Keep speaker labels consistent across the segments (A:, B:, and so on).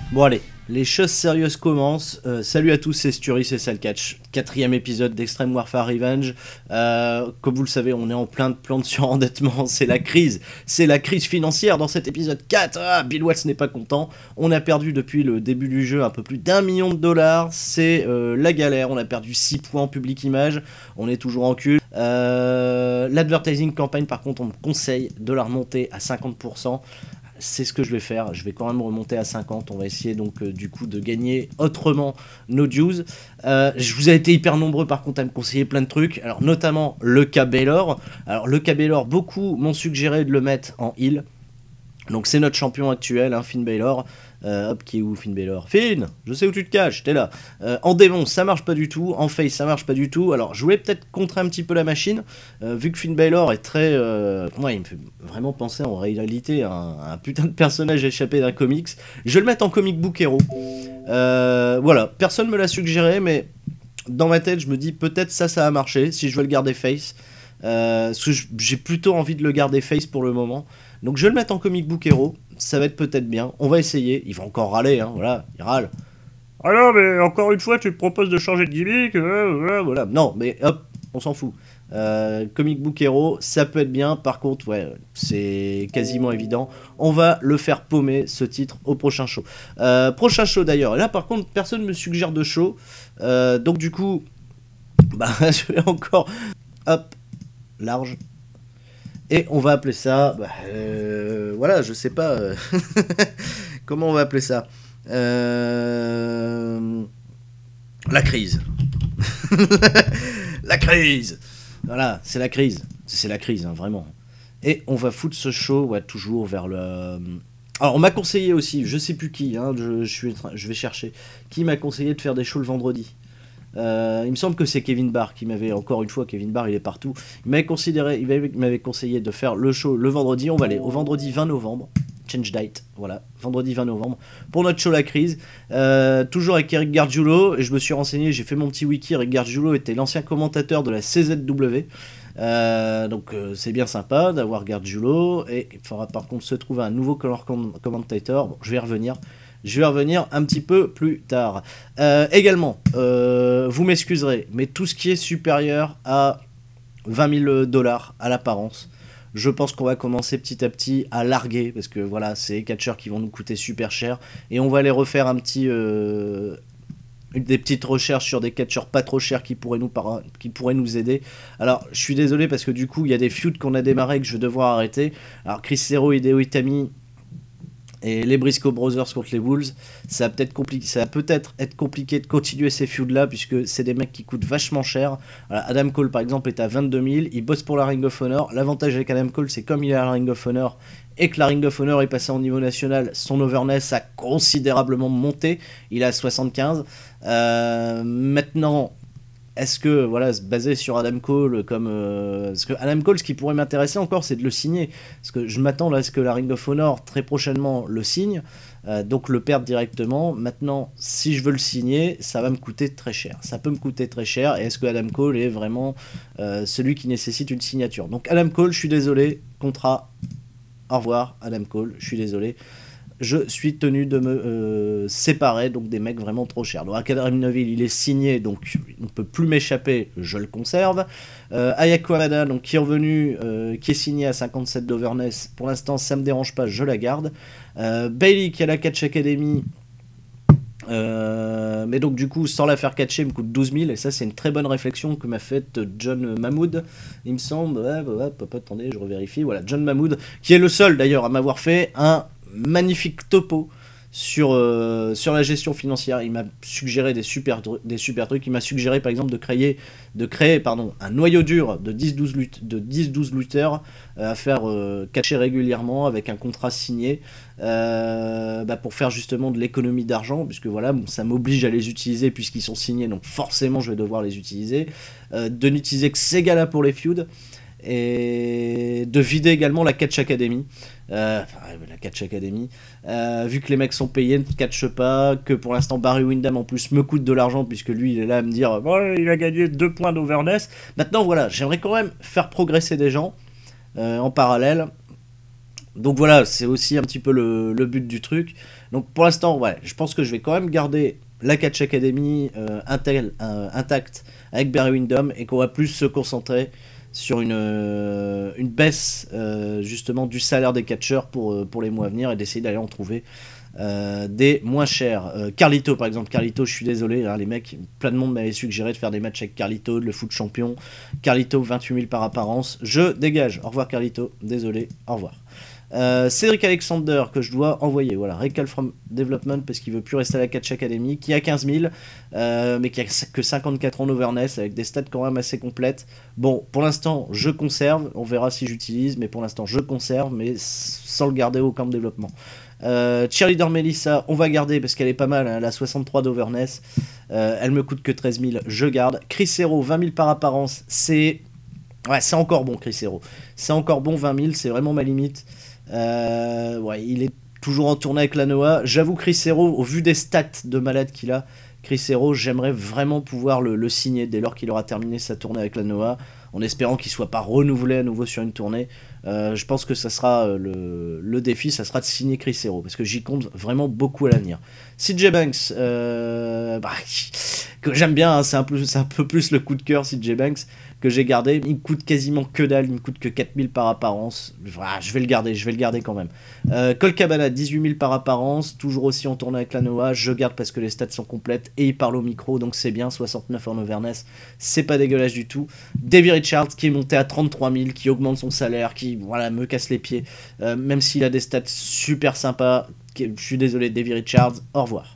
A: Bon allez, les choses sérieuses commencent. Salut à tous, c'est Stury, c'est Salcatch. 4e épisode d'Extreme Warfare Revenge. Comme vous le savez, on est en plein de plans de surendettement. C'est la crise financière dans cet épisode 4. Bill Watts n'est pas content. On a perdu depuis le début du jeu un peu plus d'1 million de dollars. C'est la galère. On a perdu 6 points en public image. On est toujours en cul. L'advertising campagne, par contre, on me conseille de la remonter à 50%. C'est ce que je vais faire, je vais quand même remonter à 50, on va essayer donc du coup de gagner autrement nos dues. Je vous ai été hyper nombreux par contre à me conseiller plein de trucs, alors notamment le cas Baylor. Alors le cas Baylor, beaucoup m'ont suggéré de le mettre en heal. Donc c'est notre champion actuel, hein, Finn Baylor. Hop, qui est où Finn Baylor? Finn, je sais où tu te caches, t'es là. En démon, ça marche pas du tout. En face, ça marche pas du tout. Alors, je voulais peut-être contrer un petit peu la machine, vu que Finn Baylor est très... ouais, il me fait vraiment penser en réalité à un putain de personnage échappé d'un comics. Je vais le mettre en comic book héros. Voilà, personne me l'a suggéré, mais dans ma tête, je me dis peut-être ça a marché, si je veux le garder face. Parce que j'ai plutôt envie de le garder face pour le moment. Donc je vais le mettre en comic book héros, ça va être peut-être bien, on va essayer, il va encore râler, hein, voilà, il râle. Ah non, mais encore une fois, tu te proposes de changer de gimmick, voilà. Non, mais hop, on s'en fout. Comic book héros, ça peut être bien, par contre, ouais, c'est quasiment évident. On va le faire paumer, ce titre, au prochain show. Prochain show d'ailleurs, là par contre, personne me suggère de show, donc du coup, bah, je vais encore, hop, large. Et on va appeler ça, voilà, je sais pas, comment on va appeler ça, la crise. La crise. Voilà, c'est la crise, hein, vraiment. Et on va foutre ce show, ouais, toujours vers le... Alors on m'a conseillé aussi, je sais plus qui, hein, je vais chercher, qui m'a conseillé de faire des shows le vendredi. Il me semble que c'est Kevin Barr qui m'avait, encore une fois, Kevin Barr il est partout, il m'avait conseillé de faire le show le vendredi. On va aller au vendredi 20 novembre, change date, voilà, vendredi 20 novembre, pour notre show La Crise, toujours avec Eric Gargiulo, et je me suis renseigné, j'ai fait mon petit wiki. Eric Gargiulo était l'ancien commentateur de la CZW, donc c'est bien sympa d'avoir Gargiulo, et il faudra par contre se trouver un nouveau color commentator. Bon, je vais y revenir un petit peu plus tard. Également, vous m'excuserez, mais tout ce qui est supérieur à 20 000 dollars à l'apparence, je pense qu'on va commencer petit à petit à larguer, parce que voilà, c'est les catcheurs qui vont nous coûter super cher, et on va aller refaire un petit... des petites recherches sur des catcheurs pas trop chers qui pourraient nous aider. Alors, je suis désolé parce que du coup, il y a des feuds qu'on a démarré que je vais devoir arrêter. Alors, Chris Hero, Hideo Itami... et les Briscoe Brothers contre les Wolves, ça va peut-être être compliqué de continuer ces feuds-là, puisque c'est des mecs qui coûtent vachement cher. Voilà, Adam Cole, par exemple, est à 22 000, il bosse pour la Ring of Honor. L'avantage avec Adam Cole, c'est comme il est à la Ring of Honor, et que la Ring of Honor est passée au niveau national, son overness a considérablement monté, il est à 75. Maintenant... Est-ce que, voilà, se baser sur Adam Cole comme... parce que Adam Cole, ce qui pourrait m'intéresser encore, c'est de le signer. Parce que je m'attends là à ce que la Ring of Honor, très prochainement, le signe. Donc le perdre directement. Maintenant, si je veux le signer, ça va me coûter très cher. Ça peut me coûter très cher. Et est-ce que Adam Cole est vraiment celui qui nécessite une signature? Donc Adam Cole, je suis désolé. Contrat. Au revoir, Adam Cole. Je suis désolé. Je suis tenu de me séparer donc des mecs vraiment trop chers. Donc Akadari Neville, il est signé, donc il ne peut plus m'échapper, je le conserve. Ayako Hamada, donc qui est revenu, qui est signé à 57 d'overness, pour l'instant ça me dérange pas, je la garde. Bailey qui a la Catch Academy, mais donc du coup sans la faire catcher, il me coûte 12 000, et ça c'est une très bonne réflexion que m'a faite John Mahmood, il me semble. Attendez, je revérifie. Voilà, John Mahmood, qui est le seul d'ailleurs à m'avoir fait un magnifique topo sur la gestion financière. Il m'a suggéré des super trucs. Il m'a suggéré par exemple de créer un noyau dur de 10-12 lutteurs à faire catcher régulièrement avec un contrat signé, pour faire justement de l'économie d'argent, puisque voilà, bon, ça m'oblige à les utiliser puisqu'ils sont signés, donc forcément je vais devoir les utiliser, de n'utiliser que ces gars là pour les feuds, et de vider également la Catch Academy. La Catch Academy, vu que les mecs sont payés, ne catchent pas, que pour l'instant Barry Windham en plus me coûte de l'argent, puisque lui il est là à me dire ouais, il a gagné 2 points d'overness. Maintenant voilà, j'aimerais quand même faire progresser des gens en parallèle. Donc voilà, c'est aussi un petit peu le but du truc. Donc pour l'instant, ouais, je pense que je vais quand même garder la Catch Academy intacte avec Barry Windham et qu'on va plus se concentrer sur une baisse justement du salaire des catcheurs pour les mois à venir et d'essayer d'aller en trouver des moins chers. Carlito par exemple, Carlito, je suis désolé, hein, les mecs, plein de monde m'avait suggéré de faire des matchs avec Carlito, de le foot champion. Carlito, 28 000 par apparence, je dégage. Au revoir Carlito, désolé, au revoir. Cédric Alexander que je dois envoyer, voilà, Recall from Development parce qu'il veut plus rester à la Catch Academy, qui a 15 000 mais qui a que 54 en overness avec des stats quand même assez complètes. Bon, pour l'instant je conserve, on verra si j'utilise, mais pour l'instant je conserve, mais sans le garder au camp de développement. Cheerleader Melissa, on va garder parce qu'elle est pas mal, hein, elle a 63 d'overness, elle me coûte que 13 000, je garde. Chris Hero, 20 000 par apparence, c'est encore bon. Chris Hero, c'est encore bon. 20 000, c'est vraiment ma limite. Ouais, il est toujours en tournée avec la Noah. J'avoue, Chris Hero, au vu des stats de malade qu'il a, Chris Hero, j'aimerais vraiment pouvoir le signer dès lors qu'il aura terminé sa tournée avec la Noah, en espérant qu'il ne soit pas renouvelé à nouveau sur une tournée. Je pense que ça sera le défi, ça sera de signer Chris Hero, parce que j'y compte vraiment beaucoup à l'avenir. CJ Banks, que j'aime bien, hein, c'est un peu plus le coup de cœur, CJ Banks, que j'ai gardé. Il me coûte quasiment que dalle, il me coûte que 4 000 par apparence. Je vais le garder quand même. Cole Cabana, 18 000 par apparence, toujours aussi en tournée avec la Noah. Je garde parce que les stats sont complètes et il parle au micro, donc c'est bien. 69 en overness, c'est pas dégueulasse du tout. Davy Richards qui est monté à 33 000, qui augmente son salaire, qui me casse les pieds, même s'il a des stats super sympas. Je suis désolé, Davy Richards, au revoir.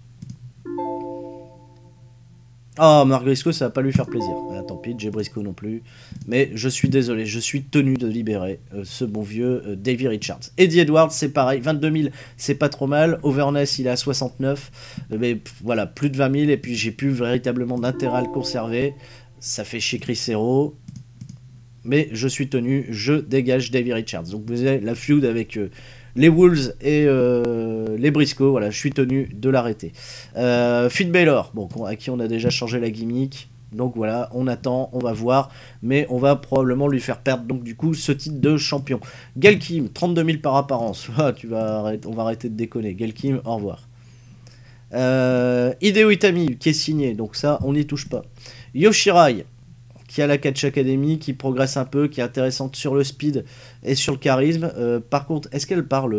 A: Oh, Marc Briscoe, ça va pas lui faire plaisir. Tant pis, Jay Briscoe non plus. Mais je suis désolé, je suis tenu de libérer ce bon vieux Davy Richards. Eddie Edwards, c'est pareil, 22 000, c'est pas trop mal. Overness, il est à 69. Mais voilà, plus de 20 000, et puis j'ai plus véritablement d'intérêt à le conserver. Ça fait chier Chris Hero. Mais je suis tenu, je dégage Davy Richards. Donc vous avez la feud avec les Wolves et les Briscoe, voilà, je suis tenu de l'arrêter. Finn Balor, bon, à qui on a déjà changé la gimmick, donc voilà, on attend, on va voir, mais on va probablement lui faire perdre donc du coup ce titre de champion. Gail Kim, 32 000 par apparence, on va arrêter de déconner. Gail Kim, au revoir. Hideo Itami qui est signé, donc ça on n'y touche pas. Yoshirai qui a la Catch Academy, qui progresse un peu, qui est intéressante sur le speed et sur le charisme. Par contre, est-ce qu'elle parle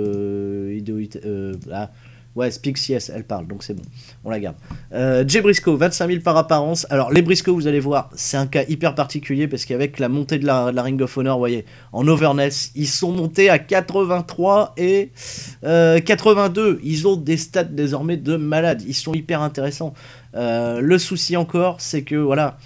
A: ouais, Speaks Yes, elle parle, donc c'est bon, on la garde. Jay Briscoe, 25 000 par apparence. Alors, les Briscoe, vous allez voir, c'est un cas hyper particulier parce qu'avec la montée de la Ring of Honor, vous voyez, en overness, ils sont montés à 83 et 82. Ils ont des stats désormais de malades. Ils sont hyper intéressants. Le souci encore, c'est que, voilà,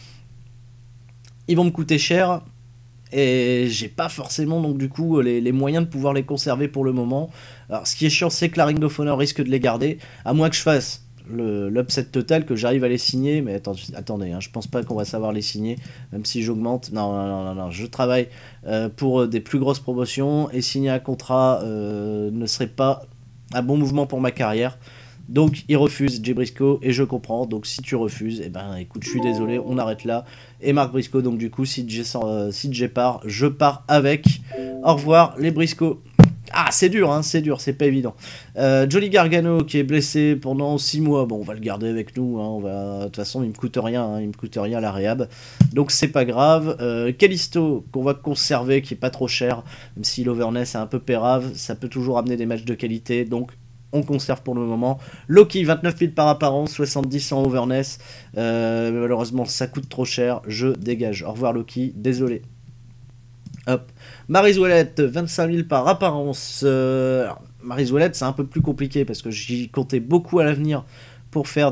A: ils vont me coûter cher et j'ai pas forcément donc du coup les moyens de pouvoir les conserver pour le moment. Alors ce qui est chiant, c'est que la Ring of Honor risque de les garder, à moins que je fasse l'upset total, que j'arrive à les signer, mais attendez, hein, je pense pas qu'on va savoir les signer, même si j'augmente. Non, je travaille pour des plus grosses promotions, et signer un contrat ne serait pas un bon mouvement pour ma carrière. Donc il refuse, Jay Briscoe, et je comprends. Donc si tu refuses, eh ben écoute, je suis désolé, on arrête là. Et Marc Briscoe, donc du coup, si Jay part, je pars avec. Au revoir les Briscoe. Ah, c'est dur, hein, c'est pas évident. Johnny Gargano qui est blessé pendant 6 mois. Bon, on va le garder avec nous. Hein, de toute façon, il me coûte rien. Hein, il me coûte rien la réhab. Donc c'est pas grave. Kalisto qu'on va conserver, qui est pas trop cher, même si l'overness est un peu pérave, ça peut toujours amener des matchs de qualité. Donc on conserve pour le moment. Loki, 29 000 par apparence, 70 en overness. Mais malheureusement, ça coûte trop cher. Je dégage. Au revoir Loki, désolé. Hop. Maryse Ouellette, 25 000 par apparence. Maryse Ouellette, c'est un peu plus compliqué parce que j'y comptais beaucoup à l'avenir pour faire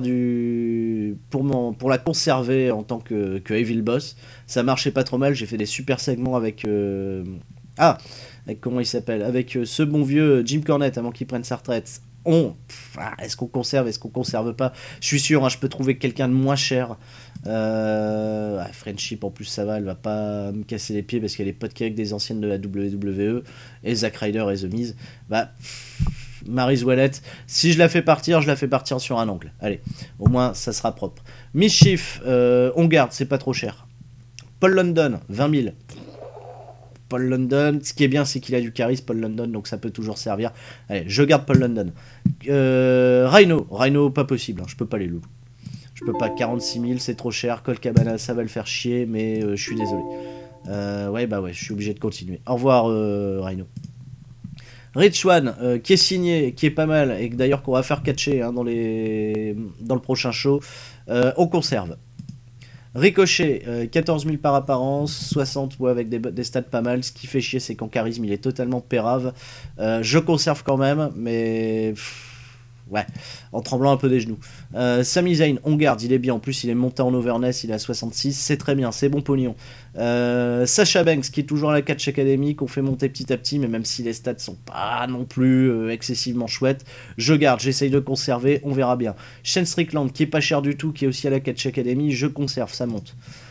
A: pour la conserver en tant que Evil Boss. Ça marchait pas trop mal. J'ai fait des super segments avec avec comment il s'appelle, avec ce bon vieux Jim Cornette avant qu'il prenne sa retraite. Est-ce qu'on conserve, est-ce qu'on conserve pas? Je suis sûr, hein, je peux trouver quelqu'un de moins cher. Friendship en plus ça va, elle va pas me casser les pieds parce qu'elle est pote qu'avec des anciennes de la WWE et Zack Ryder et The Miz. Maryse Ouellette, si je la fais partir sur un angle. Allez, au moins ça sera propre. Mischief, on garde, c'est pas trop cher. Paul London, 20 000. Paul London, ce qui est bien, c'est qu'il a du charisme, Paul London, donc ça peut toujours servir. Allez, je garde Paul London. Rhino, pas possible, hein, je peux pas les loulous. Je peux pas, 46 000, c'est trop cher. Colt Cabana, ça va le faire chier, mais je suis désolé. Ouais, je suis obligé de continuer. Au revoir, Rhino. Rich One, qui est signé, qui est pas mal, et d'ailleurs qu'on va faire catcher hein, dans le prochain show. On conserve. Ricochet, 14 000 par apparence, 60 ouais, avec des stats pas mal. Ce qui fait chier, c'est qu'en charisme, il est totalement pérave. Je conserve quand même, mais ouais, en tremblant un peu des genoux. Sami Zayn, on garde, il est bien. En plus, il est monté en overness, il est à 66, c'est très bien, c'est bon pognon. Sasha Banks, qui est toujours à la Catch Academy, qu'on fait monter petit à petit, mais même si les stats sont pas non plus excessivement chouettes, je garde, j'essaye de conserver, on verra bien. Shane Strickland, qui est pas cher du tout, qui est aussi à la Catch Academy, je conserve, ça monte.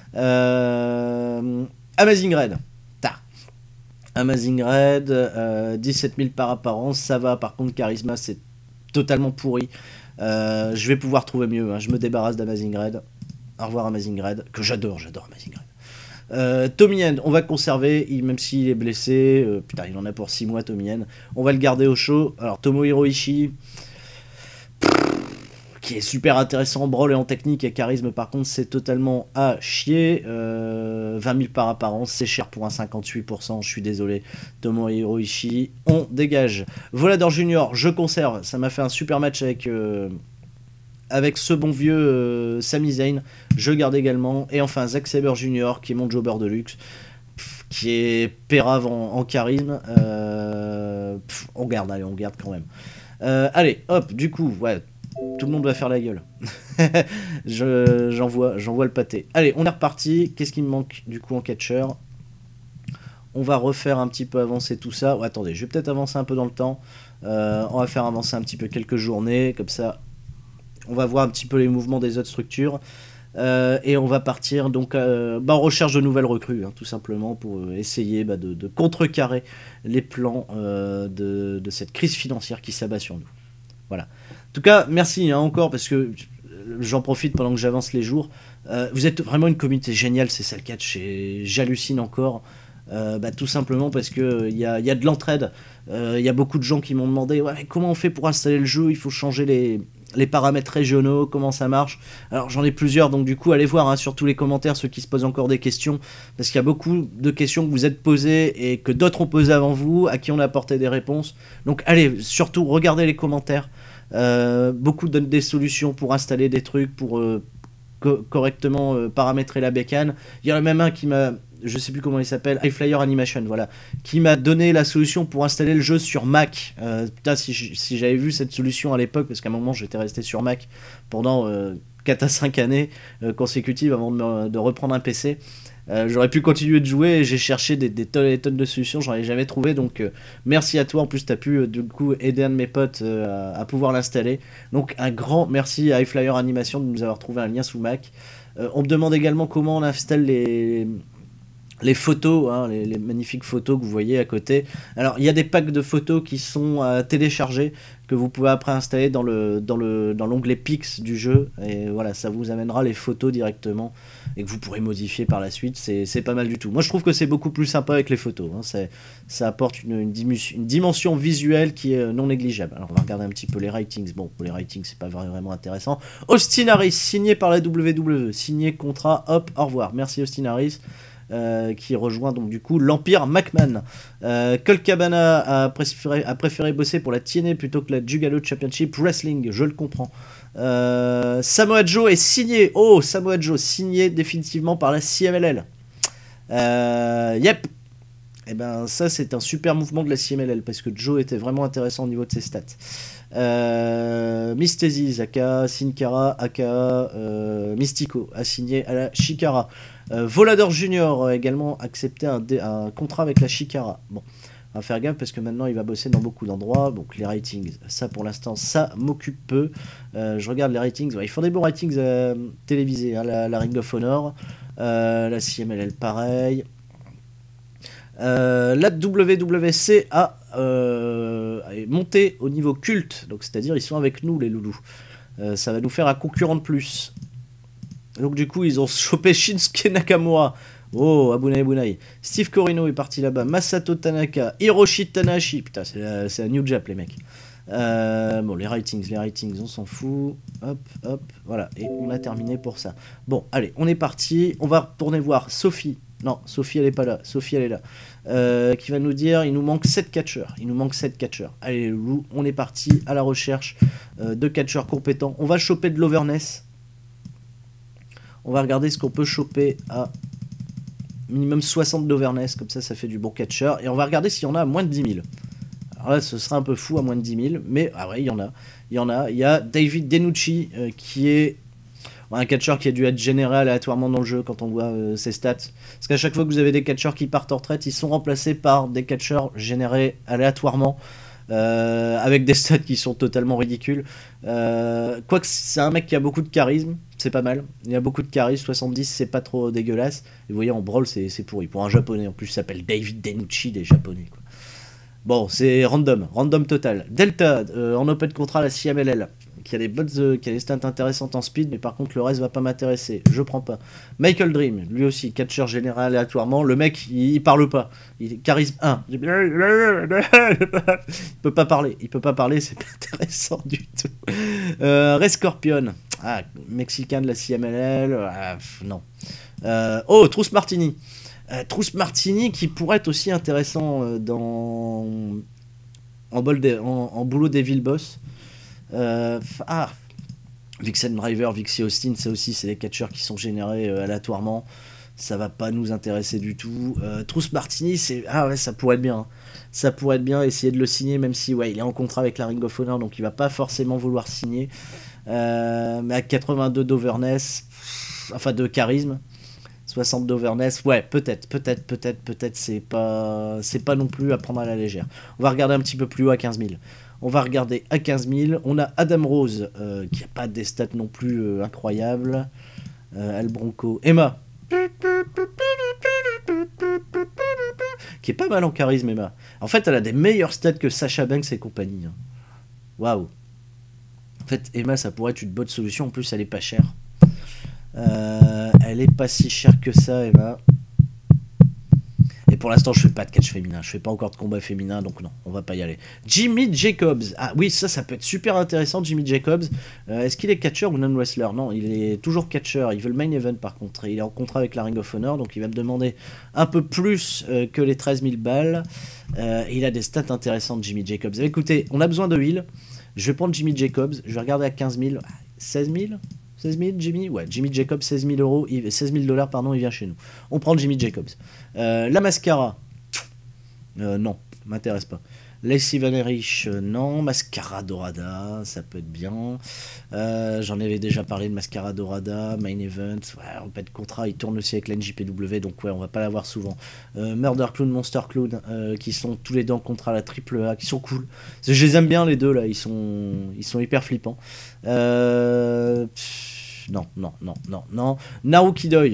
A: Amazing Red. Amazing Red, 17 000 par apparence, ça va. Par contre, Charisma, c'est totalement pourri. Je vais pouvoir trouver mieux. Hein. Je me débarrasse d'Amazing Red. Au revoir Amazing Red, que j'adore Amazing Red. Tommy End, on va conserver, même s'il est blessé. Putain, il en a pour 6 mois, Tommy End. On va le garder au chaud. Alors, Tomohiro Ishii, qui est super intéressant en brawl et en technique et charisme, par contre, c'est totalement à chier. 20 000 par apparence, c'est cher pour un 58%, je suis désolé. Tomohiro Ishii, on dégage. Volador Junior, je conserve, ça m'a fait un super match avec ce bon vieux Sami Zayn, je garde également. Et enfin, Zack Sabre Junior, qui est mon jobber de luxe, qui est pérave en charisme. On garde quand même. Allez, hop, du coup, ouais. Tout le monde va faire la gueule. J'envoie le pâté. Allez, on est reparti. Qu'est-ce qui me manque du coup en catcher? On va refaire un petit peu avancer tout ça. Attendez, je vais peut-être avancer un peu dans le temps. On va faire avancer un petit peu quelques journées. Comme ça, on va voir un petit peu les mouvements des autres structures. Et on va partir donc en recherche de nouvelles recrues, hein, tout simplement, pour essayer de contrecarrer les plans de cette crise financière qui s'abat sur nous. Voilà. En tout cas, merci hein, encore, parce que j'en profite pendant que j'avance les jours. Vous êtes vraiment une communauté géniale, c'est ça le catch, et j'hallucine encore. Tout simplement parce que y a de l'entraide. Y a beaucoup de gens qui m'ont demandé ouais, mais comment on fait pour installer le jeu, il faut changer les paramètres régionaux, comment ça marche. Alors j'en ai plusieurs, donc du coup allez voir hein, sur tous les commentaires ceux qui se posent encore des questions, parce qu'il y a beaucoup de questions que vous êtes posées et que d'autres ont posées avant vous, à qui on a apporté des réponses. Donc allez, surtout regardez les commentaires. Beaucoup donnent des solutions pour installer des trucs, pour correctement paramétrer la bécane. Il y en a même un qui m'a, je sais plus comment il s'appelle, iFlyer Animation, voilà, qui m'a donné la solution pour installer le jeu sur Mac. Putain, si j'avais vu cette solution à l'époque, parce qu'à un moment j'étais resté sur Mac pendant 4 à 5 années consécutives avant de reprendre un PC. J'aurais pu continuer de jouer, j'ai cherché des tonnes et tonnes de solutions, j'en ai jamais trouvé, donc merci à toi, en plus tu as pu du coup aider un de mes potes à pouvoir l'installer, donc un grand merci à iFlyer Animation de nous avoir trouvé un lien sous Mac. On me demande également comment on installe les photos, hein, les magnifiques photos que vous voyez à côté. Alors il y a des packs de photos qui sont à télécharger, que vous pouvez après installer dans l'onglet Pix du jeu, et voilà, ça vous amènera les photos directement et que vous pourrez modifier par la suite. C'est pas mal du tout. Moi je trouve que c'est beaucoup plus sympa avec les photos, hein. Ça apporte une dimension visuelle qui est non négligeable. Alors on va regarder un petit peu les ratings. Bon, pour les ratings c'est pas vraiment intéressant. Austin Harris, signé par la WWE, signé contrat, hop, au revoir, merci Austin Harris. Qui rejoint donc du coup l'Empire McMahon. Colt Cabana a préféré bosser pour la TNA plutôt que la Juggalo Championship Wrestling, je le comprends. Samoa Joe est signé. Oh, Samoa Joe signé définitivement par la CMLL. Yep. Et ben ça c'est un super mouvement de la CMLL, parce que Joe était vraiment intéressant au niveau de ses stats. Mystesis aka Sin Cara aka Mystico a signé à la Chikara. Volador Junior a également accepté un contrat avec la Chikara. Bon, on va faire gaffe parce que maintenant il va bosser dans beaucoup d'endroits. Donc les ratings, ça pour l'instant ça m'occupe peu. Je regarde les ratings, ouais, ils font des bons ratings télévisés, hein, la Ring of Honor, la CMLL pareil. La WWC est montée au niveau culte, donc c'est-à-dire ils sont avec nous les loulous. Ça va nous faire un concurrent de plus. Donc du coup ils ont chopé Shinsuke Nakamura. Oh, Abunai Bunai. Steve Corino est parti là-bas. Masato Tanaka. Hiroshi Tanahashi. Putain, c'est la New Jap, les mecs. Bon, les ratings, on s'en fout. Hop, hop, voilà. Et on a terminé pour ça. Bon, allez, on est parti. On va retourner voir Sophie. Non, Sophie, elle est pas là. Sophie, elle est là. Qui va nous dire, il nous manque 7 catcheurs. Allez, les loulous, on est parti à la recherche de catcheurs compétents. On va choper de l'overness. On va regarder ce qu'on peut choper à minimum 60 d'overness. Comme ça fait du bon catcheur. Et on va regarder s'il y en a à moins de 10 000. Alors là, ce sera un peu fou à moins de 10 000. Mais, ah ouais, il y en a. Il y a David Denucci qui est un catcheur qui a dû être généré aléatoirement dans le jeu quand on voit ses stats. Parce qu'à chaque fois que vous avez des catcheurs qui partent en retraite, ils sont remplacés par des catcheurs générés aléatoirement. Avec des stats qui sont totalement ridicules. Quoique c'est un mec qui a beaucoup de charisme, c'est pas mal. Il y a beaucoup de charisme, 70 c'est pas trop dégueulasse. Et vous voyez en brawl c'est pourri. Pour un japonais en plus, il s'appelle David Denucci, des japonais quoi. Bon, c'est random total. Delta, en open contrat à la CMLL, qui a des stats intéressantes en speed, mais par contre le reste va pas m'intéresser, je prends pas. Michael Dream, lui aussi, catcheur général aléatoirement, le mec, il parle pas, il charisme 1. Il peut pas parler, c'est pas intéressant du tout. Ray Scorpion, mexicain de la CMLL, non. Oh, Trousse Martini. Trousse Martini qui pourrait être aussi intéressant en boulot Devil Boss. Vixen Driver, Vixie Austin, ça aussi c'est des catcheurs qui sont générés aléatoirement. Ça va pas nous intéresser du tout. Trousse Martini, ça pourrait être bien. Hein. Ça pourrait être bien, essayer de le signer, même si il est en contrat avec la Ring of Honor, donc il va pas forcément vouloir signer. Mais à 82 d'overness, enfin de charisme. 60 d'overness, ouais, peut-être, c'est pas non plus à prendre à la légère. On va regarder un petit peu plus haut à 15 000. On a Adam Rose, qui a pas des stats non plus incroyables. Al Bronco. Emma. Qui est pas mal en charisme, Emma. En fait, elle a des meilleurs stats que Sasha Banks et compagnie. Waouh. En fait, Emma, ça pourrait être une bonne solution. En plus, elle est pas chère. Elle est pas si chère que ça, Emma. Et pour l'instant, je fais pas de catch féminin. Je fais pas encore de combat féminin, donc non, on va pas y aller. Jimmy Jacobs. Ah oui, ça peut être super intéressant, Jimmy Jacobs. Est-ce qu'il est catcheur ou non-wrestler? Non, il est toujours catcheur. Il veut le main event par contre. Il est en contrat avec la Ring of Honor, donc il va me demander un peu plus que les 13 000 balles. Et il a des stats intéressantes, Jimmy Jacobs. Écoutez, on a besoin de heal. Je vais prendre Jimmy Jacobs. Je vais regarder à 15 000. 16 000 16 000, Jimmy? Ouais, Jimmy Jacobs, 16 000 euros, 16 000 $, pardon, il vient chez nous. On prend Jimmy Jacobs. La Mascara. Non, m'intéresse pas. Lacey Van Erich, non. Mascara Dorada, ça peut être bien. J'en avais déjà parlé de Mascara Dorada, Main Event. Ouais, on peut être contrat, il tourne aussi avec la NJPW, donc ouais, on va pas l'avoir souvent. Murder Clown, Monster Clown, qui sont tous les deux en contrat à la AAA, qui sont cool. Je les aime bien les deux là, ils sont hyper flippants. Non. Naruki Doi.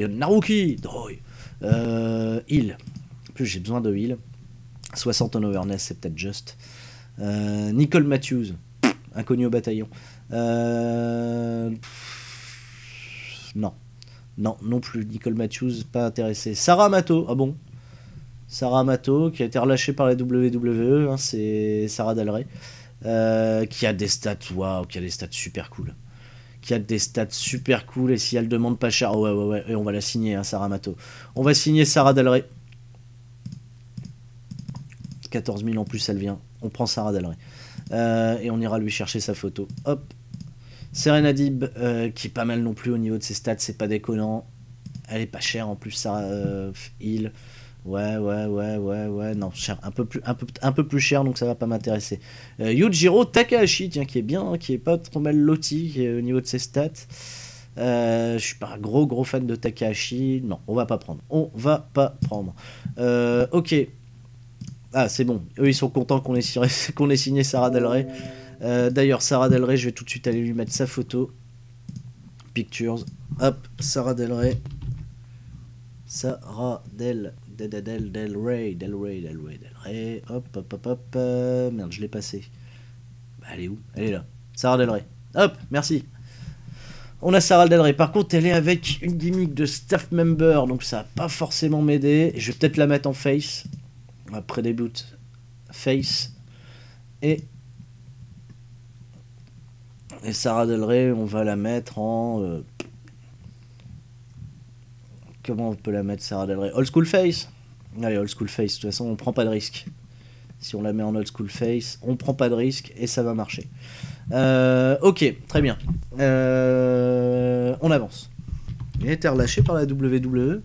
A: Heal. En plus, j'ai besoin de heal. 60 en overness, c'est peut-être juste. Nicole Matthews. Inconnu au bataillon. Non plus. Nicole Matthews, pas intéressé. Sarah Amato. Ah bon? Sarah Amato, qui a été relâchée par la WWE. Hein, c'est Sarah Del Rey. Qui a des stats, qui a des stats super cool. Et si elle demande pas cher, ouais, et on va la signer, hein, Sarah Mato. On va signer Sarah Del Rey. 14 000 en plus, elle vient. On prend Sarah Del Rey. Et on ira lui chercher sa photo. Hop. Serena Dib, qui est pas mal non plus au niveau de ses stats, c'est pas déconnant. Elle est pas chère en plus, Sarah Hill. Ouais, non, cher, un peu plus cher, donc ça va pas m'intéresser. Yujiro Takahashi, tiens, qui est bien, qui est pas trop mal loti au niveau de ses stats. Je suis pas un gros fan de Takahashi. Non, on va pas prendre. Ok. Ah, c'est bon. Eux, ils sont contents qu'on ait signé Sarah Del Rey. D'ailleurs, Sarah Del Rey, je vais tout de suite aller lui mettre sa photo. Pictures. Hop, Sarah Del Rey. Del Rey. Hop. Merde, je l'ai passé. Bah, elle est où? Elle est là. Sarah Del Rey. Hop, merci. On a Sarah Del Rey. Par contre, elle est avec une gimmick de staff member, donc ça va pas forcément m'aider. Je vais peut-être la mettre en face. Après début face. Et Sarah Del Rey, on va la mettre en... comment on peut la mettre, Sarah Del Rey? Old School Face. Allez, Old School Face. De toute façon, on prend pas de risque. Si on la met en Old School Face, on prend pas de risque et ça va marcher. Ok, très bien. On avance. Il a été relâché par la WWE.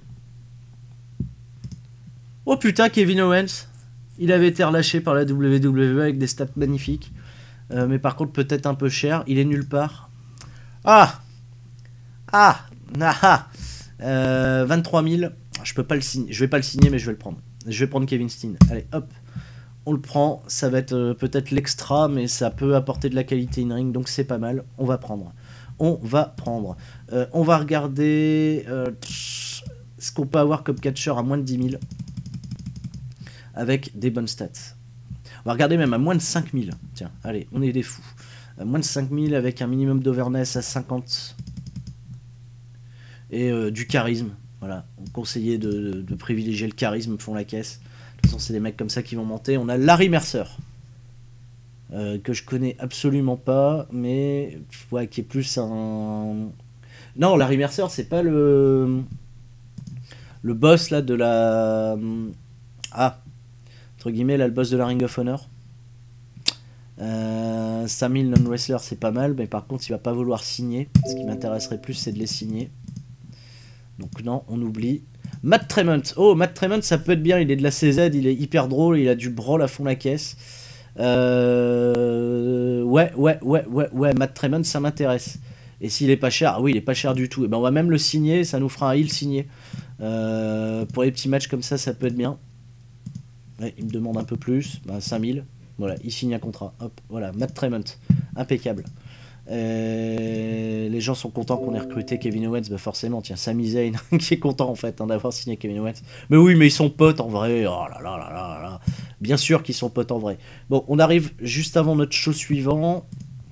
A: Oh putain, Kevin Owens. Il avait été relâché par la WWE avec des stats magnifiques. Mais par contre, peut-être un peu cher. Il est nulle part. Ah 23 000. Je peux pas le signer. Je vais pas le signer, mais je vais le prendre. Je vais prendre Kevin Steen. Allez, hop. On le prend, ça va être peut-être l'extra, mais ça peut apporter de la qualité in-ring, donc c'est pas mal. On va prendre. On va regarder ce qu'on peut avoir comme catcher à moins de 10 000, avec des bonnes stats. On va regarder même à moins de 5 000. Tiens, allez, on est des fous. À moins de 5 000 avec un minimum d'overness à 50. Et du charisme. Voilà, on conseillait de privilégier le charisme, font la caisse. De toute façon, c'est des mecs comme ça qui vont monter. On a Larry Mercer, que je connais absolument pas, mais ouais, qui est plus un... Non, Larry Mercer, c'est pas le boss là de la... Ah, entre guillemets, là, le boss de la Ring of Honor. Sam Hill, non-wrestler, c'est pas mal, mais par contre, il va pas vouloir signer. Ce qui m'intéresserait plus, c'est de les signer. Donc non, on oublie. Matt Tremont. Oh, Matt Tremont, ça peut être bien. Il est de la CZ, il est hyper drôle, il a du brawl à fond la caisse. Ouais, Matt Tremont, ça m'intéresse. Et s'il est pas cher, ah oui, il est pas cher du tout. Et ben on va même le signer, ça nous fera un heel signé. Pour les petits matchs comme ça peut être bien. Ouais, il me demande un peu plus, 5000. Voilà, il signe un contrat. Hop, voilà, Matt Tremont, impeccable. Les gens sont contents qu'on ait recruté Kevin Owens, bah forcément, tiens, Sami Zayn qui est content en fait d'avoir signé Kevin Owens. Mais oui, mais ils sont potes en vrai. Oh là là là là là. Bien sûr qu'ils sont potes en vrai. Bon, on arrive juste avant notre show suivant.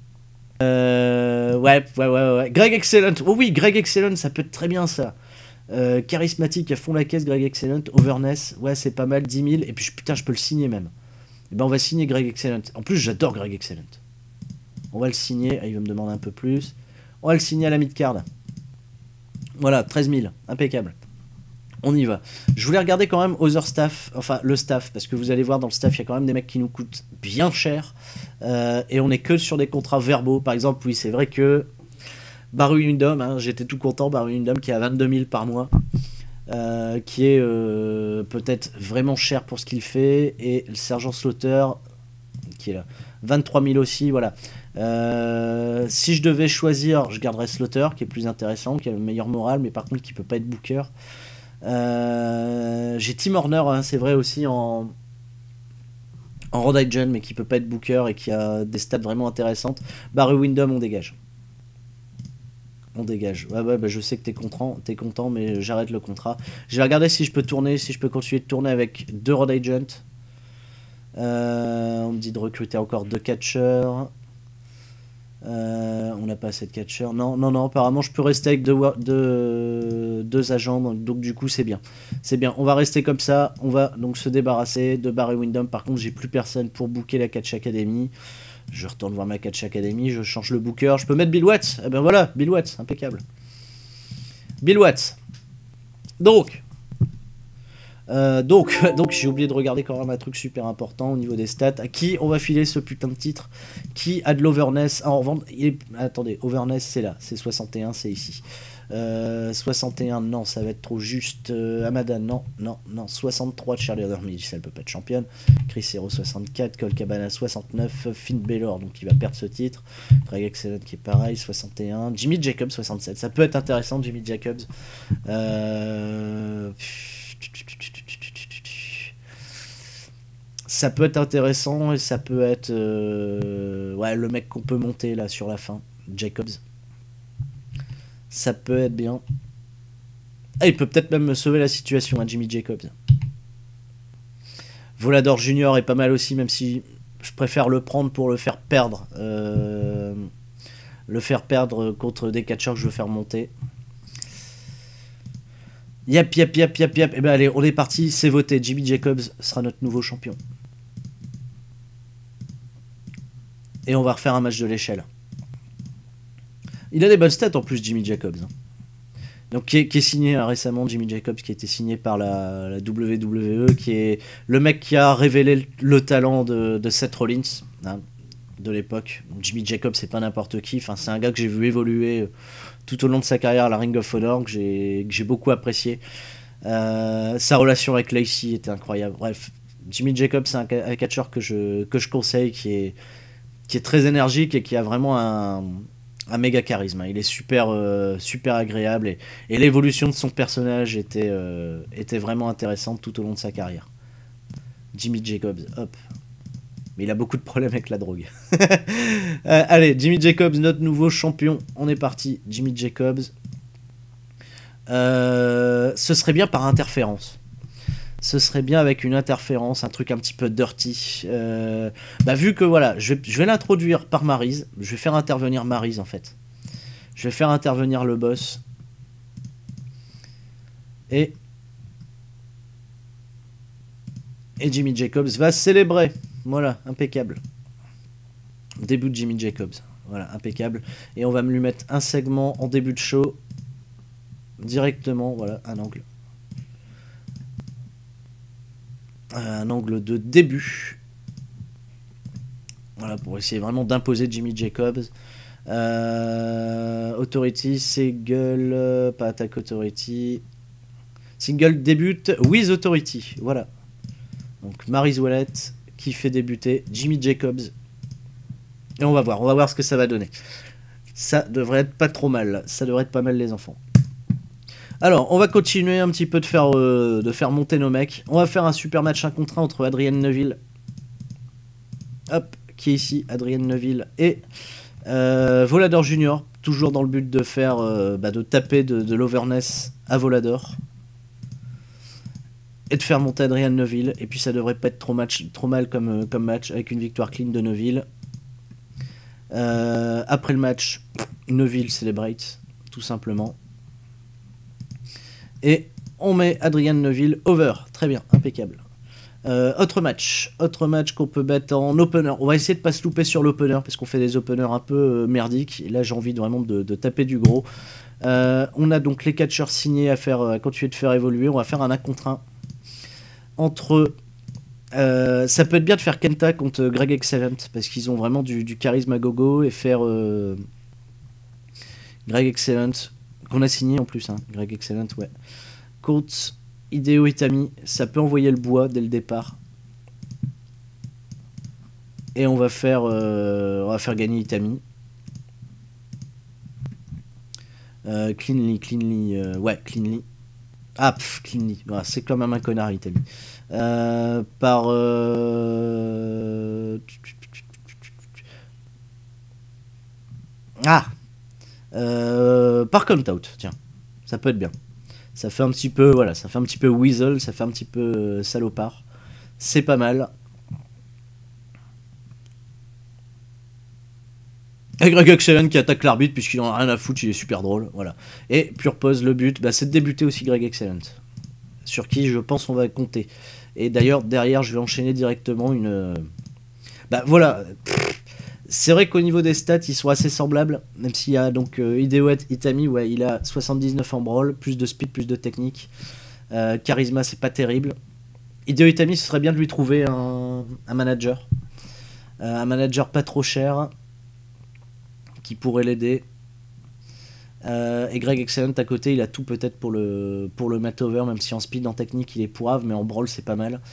A: Ouais. Greg Excellent. Oh oui, Greg Excellent, ça peut être très bien ça. Charismatique à fond la caisse, Greg Excellent. Overness, ouais, c'est pas mal, 10 000. Et puis putain, je peux le signer même. Et ben on va signer Greg Excellent. En plus, j'adore Greg Excellent. On va le signer. Ah, il va me demander un peu plus. On va le signer à la mid-card. Voilà, 13 000. Impeccable. On y va. Je voulais regarder quand même Other Staff. Enfin, le staff. Parce que vous allez voir, dans le staff, il y a quand même des mecs qui nous coûtent bien cher. Et on est que sur des contrats verbaux. Par exemple, oui, c'est vrai que Barry Windham, hein, j'étais tout content. Barry Windham qui est à 22 000 par mois. Qui est peut-être vraiment cher pour ce qu'il fait. Et le Sergent Slaughter, qui est là. 23 000 aussi, voilà. Si je devais choisir, je garderais Slaughter, qui est plus intéressant, qui a le meilleur moral, mais par contre qui peut pas être booker. J'ai Tim Horner, hein, c'est vrai aussi en Rhode Island, mais qui peut pas être booker et qui a des stats vraiment intéressantes. Barry Windham, on dégage. On dégage. Ouais, bah, je sais que t'es content, mais j'arrête le contrat. Je vais regarder si je peux tourner, si je peux continuer de tourner avec 2 Rhode Island. On me dit de recruter encore 2 catcheurs. On n'a pas assez de catcheurs. Non, apparemment je peux rester avec deux agents, donc du coup c'est bien. C'est bien, on va rester comme ça. On va donc se débarrasser de Barry Windham. Par contre, j'ai plus personne pour booker la Catch Academy. Je retourne voir ma Catch Academy, je change le booker. Je peux mettre Bill Watts. Eh ben voilà, Bill Watts, impeccable. Bill Watts. Donc j'ai oublié de regarder quand même un truc super important au niveau des stats. À qui on va filer ce putain de titre? Qui a de l'overness à en revendre? Attendez, overness c'est là, c'est 61, c'est ici. 61, non, ça va être trop juste. Amada, non. 63 de Charlie Mills, elle peut pas être championne. Chris Hero 64, Cole Cabana 69, Finn Balor, donc il va perdre ce titre. Greg Excellent qui est pareil, 61. Jimmy Jacobs 67, ça peut être intéressant, Jimmy Jacobs. Ça peut être intéressant et ça peut être ouais, le mec qu'on peut monter là sur la fin, Jacobs. Ça peut être bien. Ah, il peut peut-être même me sauver la situation, hein, Jimmy Jacobs. Volador Junior est pas mal aussi, même si je préfère le prendre pour le faire perdre. le faire perdre contre des catcheurs que je veux faire monter. Yep. Et ben allez, on est parti, c'est voté. Jimmy Jacobs sera notre nouveau champion. Et on va refaire un match de l'échelle. Il a des bonnes stats en plus, Jimmy Jacobs. Donc qui est signé récemment, Jimmy Jacobs, qui a été signé par la WWE, qui est le mec qui a révélé le talent de Seth Rollins, hein, de l'époque. Jimmy Jacobs, c'est pas n'importe qui, enfin, c'est un gars que j'ai vu évoluer tout au long de sa carrière à la Ring of Honor, que j'ai beaucoup apprécié. Sa relation avec Lacey était incroyable. Bref, Jimmy Jacobs, c'est un catcheur que je conseille, qui est très énergique et qui a vraiment un méga charisme. Il est super agréable et l'évolution de son personnage était vraiment intéressante tout au long de sa carrière. Jimmy Jacobs, hop. Mais il a beaucoup de problèmes avec la drogue. Allez, Jimmy Jacobs, notre nouveau champion. On est parti, Jimmy Jacobs. Ce serait bien par interférence. Ce serait bien avec une interférence, un truc un petit peu dirty. Vu que voilà, je vais l'introduire par Maryse. Je vais faire intervenir Maryse en fait. Je vais faire intervenir le boss. Et Jimmy Jacobs va célébrer. Voilà, impeccable. Début de Jimmy Jacobs. Voilà, impeccable. Et on va me lui mettre un segment en début de show. Directement, voilà, un angle. Un angle de début. Voilà, pour essayer vraiment d'imposer Jimmy Jacobs. Authority, single, pas attack authority. Single débute with authority. Voilà. Donc Maryse Wallet qui fait débuter Jimmy Jacobs. Et on va voir ce que ça va donner. Ça devrait être pas trop mal. Ça devrait être pas mal les enfants. Alors, on va continuer un petit peu de faire monter nos mecs. On va faire un super match 1 contre 1 entre Adrian Neville. Hop, qui est ici, Adrian Neville et Volador Junior. Toujours dans le but de faire, de taper de l'overness à Volador. Et de faire monter Adrian Neville. Et puis ça devrait pas être trop mal comme match, avec une victoire clean de Neville. Après le match, Neville celebrate, tout simplement. Et on met Adrian Neville over. Très bien, impeccable. Autre match qu'on peut battre en opener. On va essayer de pas se louper sur l'opener parce qu'on fait des openers un peu merdiques. Et là, j'ai envie vraiment de taper du gros. On a donc les catcheurs signés à continuer de faire évoluer. On va faire un 1 contre 1 entre. Ça peut être bien de faire Kenta contre Greg Excellent parce qu'ils ont vraiment du charisme à gogo et faire Greg Excellent qu'on a signé en plus, hein. Greg Excellent, ouais. Contre Hideo Itami, ça peut envoyer le bois dès le départ. Et on va faire gagner Itami. Cleanly, cleanly. Ah, cleanly. Voilà, c'est quand même un connard, Itami. Par count-out, tiens. Ça peut être bien. Ça fait un petit peu, voilà, ça fait un petit peu weasel, ça fait un petit peu salopard. C'est pas mal. Et Greg Excellent qui attaque l'arbitre puisqu'il en a rien à foutre, il est super drôle, voilà. Et Pure Pose, le but, c'est de débuter aussi Greg Excellent, sur qui je pense on va compter. Et d'ailleurs derrière je vais enchaîner directement une. Voilà. C'est vrai qu'au niveau des stats, ils sont assez semblables, même s'il y a donc Hideo Itami, ouais, il a 79 en brawl, plus de speed, plus de technique. Charisma, c'est pas terrible. Hideo Itami, ce serait bien de lui trouver un manager. Un manager pas trop cher, qui pourrait l'aider. Et Greg Excellent à côté, il a tout peut-être pour le mettre over, même si en speed, en technique, il est pourrave, mais en brawl, c'est pas mal.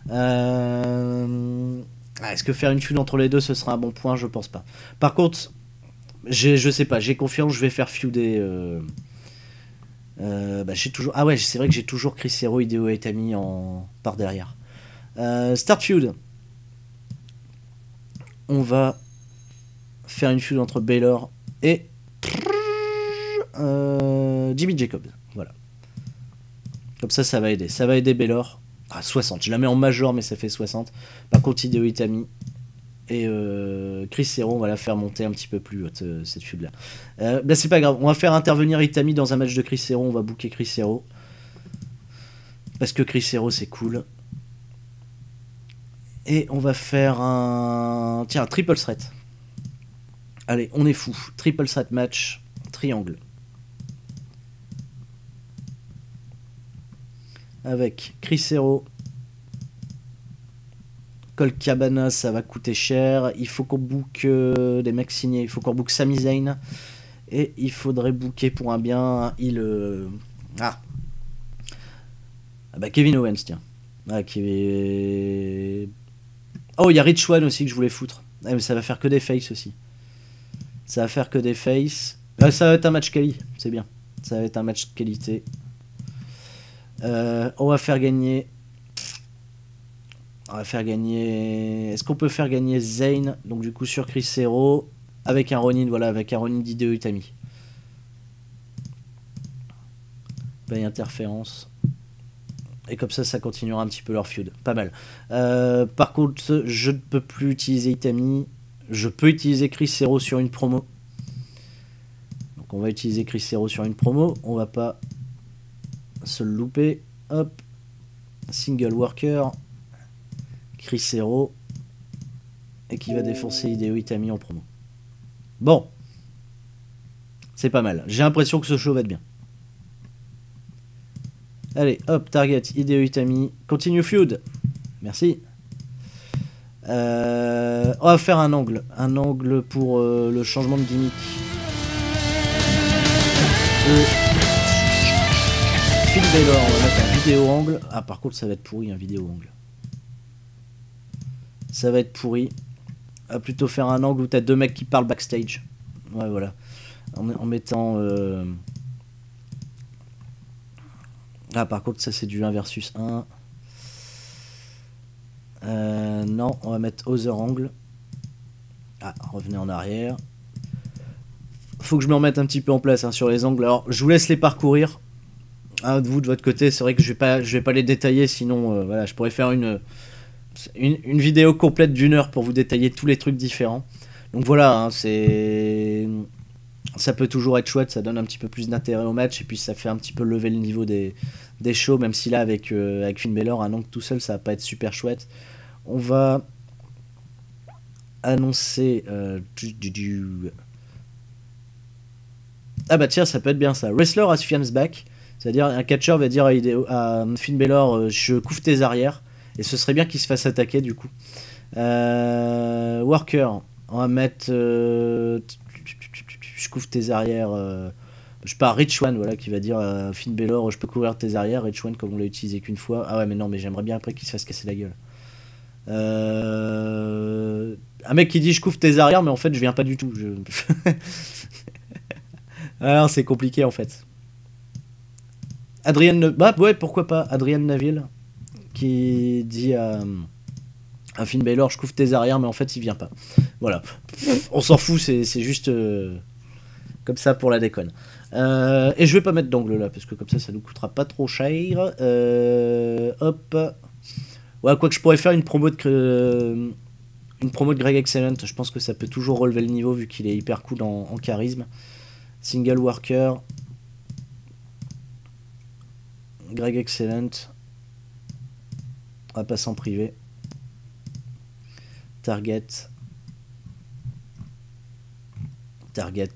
A: Est-ce que faire une feud entre les deux ce sera un bon point? Je pense pas. Par contre, je sais pas, j'ai confiance, je vais faire feuder. J'ai toujours. Ah ouais, c'est vrai que j'ai toujours Chris Hero, Hideo Itami par derrière. Start feud. On va faire une feud entre Baylor et Jimmy Jacobs. Voilà. Comme ça va aider. Ça va aider Baylor. 60. Je la mets en major, mais ça fait 60. Par contre, Hideo Itami Et Chris Hero, on va la faire monter un petit peu plus haute, cette feud là. Bah, c'est pas grave, on va faire intervenir Itami dans un match de Chris Hero, on va booker Chris Hero. Parce que Chris Hero c'est cool. Et on va faire un triple threat. Allez, on est fou. Triple threat match, triangle. Avec Chris Hero. Colt Cabana, ça va coûter cher. Il faut qu'on book des mecs signés. Il faut qu'on book Sami Zayn. Et il faudrait booker pour un bien. Ah bah Kevin Owens, tiens. Ah, oh, il y a Rich Swann aussi que je voulais foutre. Ah, mais ça va faire que des faces aussi. Ça va faire que des faces. Ça va être un match quali, c'est bien. Ça va être un match de qualité. On va faire gagner. Est-ce qu'on peut faire gagner Zayn? Donc du coup sur Chris Hero. Avec un Ronin, voilà, avec un Ronin d'Hideo Itami. Belle interférence. Et comme ça continuera un petit peu leur feud. Pas mal. Par contre, je ne peux plus utiliser Itami. Je peux utiliser Chris Hero sur une promo. Donc on va utiliser Chris Hero sur une promo. On va pas se le louper. Hop. Single worker. Chris Hero. Et qui va défoncer Hideo Itami en promo. Bon. C'est pas mal. J'ai l'impression que ce show va être bien. Allez, hop, target, Hideo Itami. Continue feud. Merci. On va faire un angle. Un angle pour le changement de gimmick. Finn Balor, on va mettre un vidéo angle. Ah, par contre, ça va être pourri, un vidéo angle. Ça va être pourri. On va plutôt faire un angle où t'as deux mecs qui parlent backstage. Ouais, voilà. En mettant... Ah, par contre, ça c'est du 1 versus 1. Non, on va mettre Other Angle. Ah, revenez en arrière. Faut que je me remette un petit peu en place hein, sur les angles. Alors, je vous laisse les parcourir. Ah, vous de votre côté, c'est vrai que je vais pas les détailler, sinon, voilà, je pourrais faire une vidéo complète d'1 heure pour vous détailler tous les trucs différents. Donc voilà, hein, ça peut toujours être chouette, ça donne un petit peu plus d'intérêt au match et puis ça fait un petit peu lever le niveau des shows, même si là avec Finn Balor, un angle tout seul, ça va pas être super chouette. On va annoncer ah bah tiens, ça peut être bien ça. Wrestler as Fian's back, c'est-à-dire un catcheur va dire à Finn Balor je couvre tes arrières, et ce serait bien qu'il se fasse attaquer du coup. Worker, on va mettre je couvre tes arrières. Je sais pas, Rich One, voilà, qui va dire à Finn Balor je peux couvrir tes arrières. Rich One, comme on l'a utilisé qu'une fois. Ah ouais, mais non, mais j'aimerais bien après qu'il se fasse casser la gueule. Un mec qui dit je couvre tes arrières, mais en fait je viens pas du tout. Ah, c'est compliqué en fait. Bah ouais, pourquoi pas. Adrian Neville qui dit à Finn Balor je couvre tes arrières, mais en fait il vient pas. Voilà. On s'en fout, c'est juste comme ça pour la déconne. Et je vais pas mettre d'angle là parce que comme ça nous coûtera pas trop cher. Hop. Ouais, quoi que je pourrais faire une promo de Greg Excellent. Je pense que ça peut toujours relever le niveau vu qu'il est hyper cool en charisme. Single worker. Greg Excellent. On va passer en privé. Target. Target,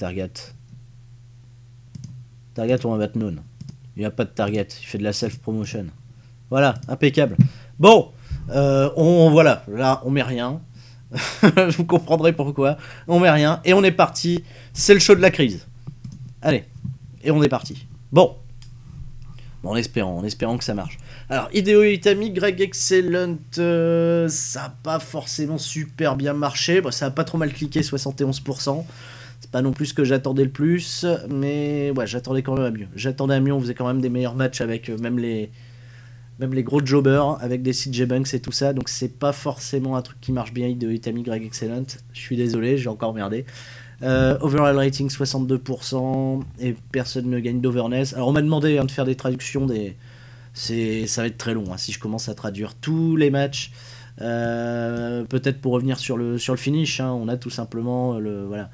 A: on va mettre non. Il n'y a pas de target, il fait de la self-promotion. Voilà, impeccable. Bon, voilà, là, on met rien. Vous comprendrez pourquoi. On met rien, et on est parti. C'est le show de la crise. Allez, et on est parti. Bon, en espérant que ça marche. Alors, Hideo Itami, Greg Excellent, ça n'a pas forcément super bien marché. Bon, ça n'a pas trop mal cliqué, 71%. C'est pas non plus ce que j'attendais le plus, mais ouais, j'attendais quand même à mieux. On faisait quand même des meilleurs matchs avec même les gros jobbers, avec des CJ Banks et tout ça, donc c'est pas forcément un truc qui marche bien, Hideo Itami, Greg Excellent. Je suis désolé, j'ai encore merdé. Overall rating 62%, et personne ne gagne d'overness. Alors on m'a demandé de faire des traductions, ça va être très long, hein, si je commence à traduire tous les matchs. Peut-être pour revenir sur le finish, hein, on a tout simplement le... Voilà.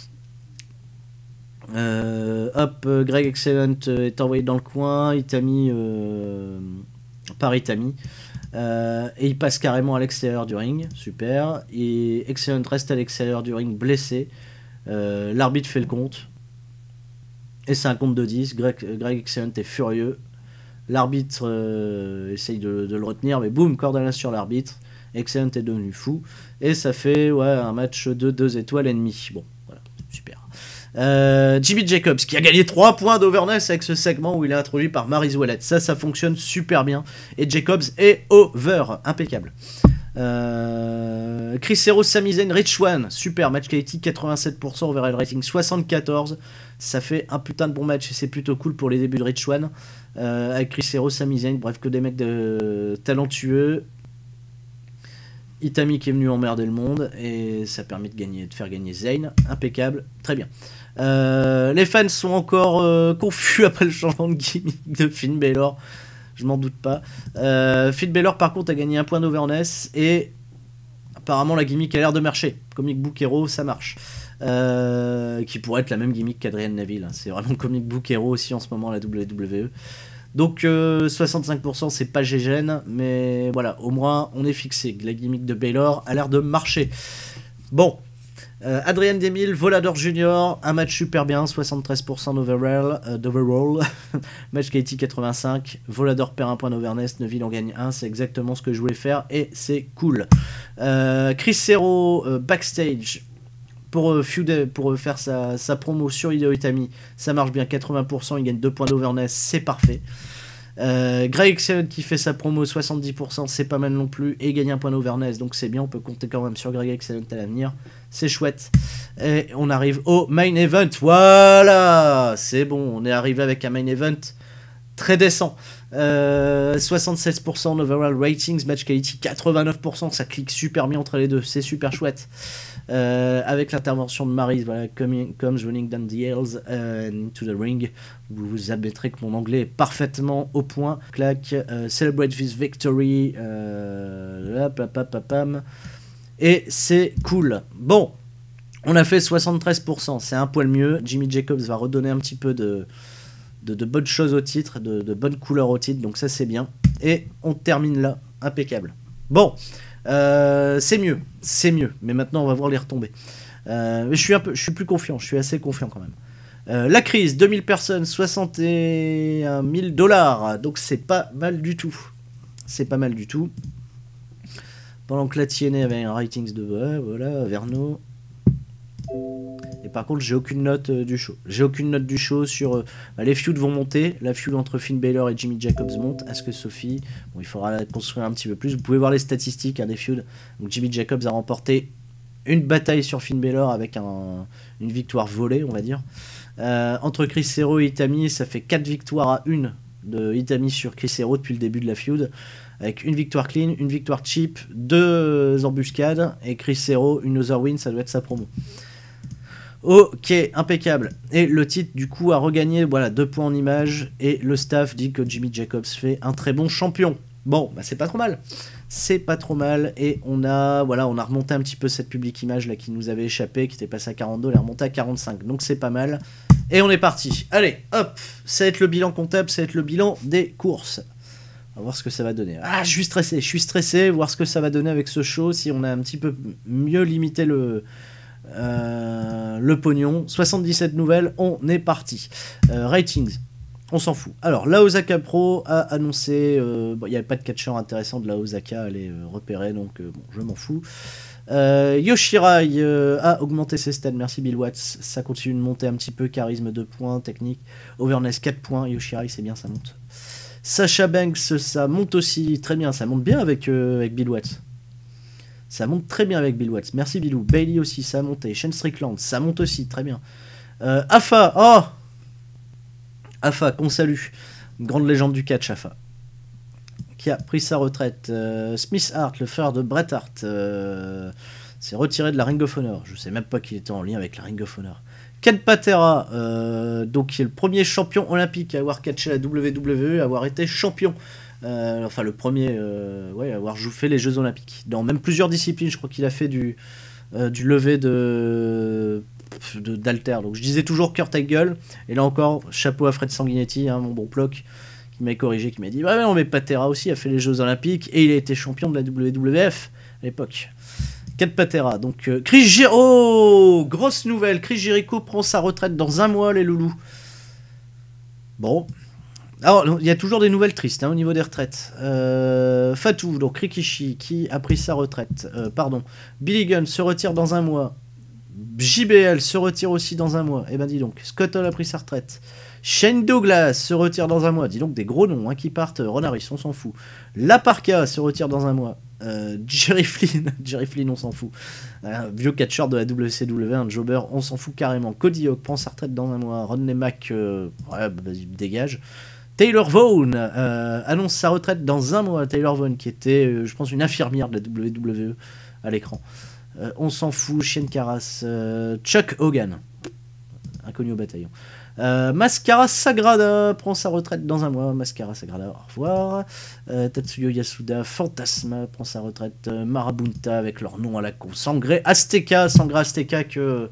A: Greg Excellent est envoyé dans le coin, Itami par Itami. Et il passe carrément à l'extérieur du ring, super. Et Excellent reste à l'extérieur du ring blessé. L'arbitre fait le compte. Et c'est un compte de 10. Greg Excellent est furieux. L'arbitre essaye de le retenir, mais boum, cordon sur l'arbitre. Excellent est devenu fou. Et ça fait un match de 2 étoiles et demie. Bon, voilà, super. Jimmy Jacobs qui a gagné 3 points d'overness avec ce segment où il est introduit par Maryse Ouellet. Ça fonctionne super bien. Et Jacobs est over, impeccable. Chris Hero, Sami Zayn, Rich Swann, super match quality, 87% overall rating 74. Ça fait un putain de bon match et c'est plutôt cool pour les débuts de Rich Swann. Avec Chris Hero, Sami Zayn, bref, que des mecs talentueux. Itami qui est venu emmerder le monde et ça permet de faire gagner Zayn, impeccable, très bien. Les fans sont encore confus après le changement de gimmick de Finn Balor, je m'en doute pas. Finn Balor par contre a gagné 1 point d'overness et apparemment la gimmick a l'air de marcher. Comic Book Hero, ça marche. Qui pourrait être la même gimmick qu'Adrian Neville, hein. C'est vraiment Comic Book Hero aussi en ce moment la WWE. Donc 65% c'est pas gégène, mais voilà, au moins on est fixé. La gimmick de Balor a l'air de marcher. Bon, Adrian Demille, Volador Junior, un match super bien, 73% d'overall, match quality 85, Volador perd 1 point d'overness, Neville en gagne 1, c'est exactement ce que je voulais faire et c'est cool. Chris Hero backstage pour faire sa promo sur Hideo Itami, ça marche bien, 80%, il gagne 2 points d'overness, c'est parfait. Greg Excellent qui fait sa promo 70%, c'est pas mal non plus, et gagne 1 point d'overness, donc c'est bien, on peut compter quand même sur Greg Excellent à l'avenir, c'est chouette. Et on arrive au main event, voilà, c'est bon, on est arrivé avec un main event très décent. 76% overall ratings, match quality 89%, ça clique super bien entre les deux, c'est super chouette. Avec l'intervention de Maryse, voilà, comes running down the hills into the ring. Vous admettrez que mon anglais est parfaitement au point. Clac, celebrate this victory. Et c'est cool. Bon, on a fait 73%, c'est un poil mieux. Jimmy Jacobs va redonner un petit peu de bonnes choses au titre, de bonnes couleurs au titre, donc ça c'est bien. Et on termine là, impeccable. Bon. C'est mieux, mais maintenant on va voir les retombées. Je suis plus confiant, je suis assez confiant quand même. La crise, 2000 personnes, 61 000 $, donc c'est pas mal du tout. C'est pas mal du tout. Pendant que la TNA avait un ratings de voilà, Verno. Et par contre, j'ai aucune note du show. J'ai aucune note du show sur... les feuds vont monter. La feud entre Finn Balor et Jimmy Jacobs monte. Est-ce que Sophie... Bon, il faudra la construire un petit peu plus. Vous pouvez voir les statistiques des feuds. Donc Jimmy Jacobs a remporté une bataille sur Finn Balor avec une victoire volée, on va dire. Entre Chris Hero et Itami, ça fait 4 victoires à 1 de Itami sur Chris Hero depuis le début de la feud. Avec une victoire clean, une victoire cheap, 2 embuscades. Et Chris Hero, une other win, ça doit être sa promo. Ok, impeccable. Et le titre, du coup, a regagné 2 points en image. Et le staff dit que Jimmy Jacobs fait un très bon champion. Bon, c'est pas trop mal. C'est pas trop mal. Et on a remonté un petit peu cette public image là qui nous avait échappé, qui était passée à 42, elle est remontée à 45. Donc c'est pas mal. Et on est parti. Allez, hop. Ça va être le bilan comptable, ça va être le bilan des courses. On va voir ce que ça va donner. Ah, je suis stressé. Voir ce que ça va donner avec ce show. Si on a un petit peu mieux limité le pognon. 77 nouvelles, on est parti. Ratings, on s'en fout. Alors, la Osaka Pro a annoncé, il n'y avait pas de catcheur intéressant de la Osaka à les repérer, donc je m'en fous. Yoshirai a augmenté ses stats, merci Bill Watts, ça continue de monter un petit peu, charisme 2 points, technique, overness 4 points, Yoshirai c'est bien, ça monte. Sasha Banks, ça monte aussi, très bien, ça monte bien avec Bill Watts. Ça monte très bien avec Bill Watts. Merci Billou. Bailey aussi, ça a monté. Shane Strickland, ça monte aussi, très bien. Afa, Afa, qu'on salue. Une grande légende du catch, Afa. Qui a pris sa retraite. Smith Hart, le frère de Bret Hart, s'est retiré de la Ring of Honor. Je sais même pas qu'il était en lien avec la Ring of Honor. Ken Patera, donc qui est le premier champion olympique à avoir catché la WWE, à avoir été champion. Enfin le premier à avoir fait les Jeux Olympiques. Dans même plusieurs disciplines, je crois qu'il a fait du lever d'halter. Donc je disais toujours Kurt Angle, et là encore, chapeau à Fred Sanguinetti, hein, mon bon ploc, qui m'a corrigé, qui m'a dit non mais Patera aussi a fait les Jeux Olympiques, et il a été champion de la WWF à l'époque. Ken Patera, donc Chris Jericho, grosse nouvelle, Chris Jericho prend sa retraite dans un mois, les loulous. Bon. Alors, il y a toujours des nouvelles tristes au niveau des retraites. Fatou, donc Rikishi, qui a pris sa retraite. Billy Gunn se retire dans un mois. JBL se retire aussi dans un mois. Eh ben dis donc, Scott Hall a pris sa retraite. Shane Douglas se retire dans un mois. Dis donc, des gros noms qui partent. Ron Harris, on s'en fout. La Parka se retire dans un mois. Jerry Flynn, on s'en fout. Vieux catcheur de la WCW, un jobber, on s'en fout carrément. Cody Hawk prend sa retraite dans un mois. Rodney Mack, vas-y, dégage. Taylor Vaughn annonce sa retraite dans un mois. Taylor Vaughn, qui était, je pense, une infirmière de la WWE à l'écran. On s'en fout. Shane Carras, Chuck Hogan, inconnu au bataillon. Mascara Sagrada prend sa retraite dans un mois. Mascara Sagrada, au revoir. Tatsuyo Yasuda, Fantasma prend sa retraite. Marabunta avec leur nom à la con. Sangre Azteca que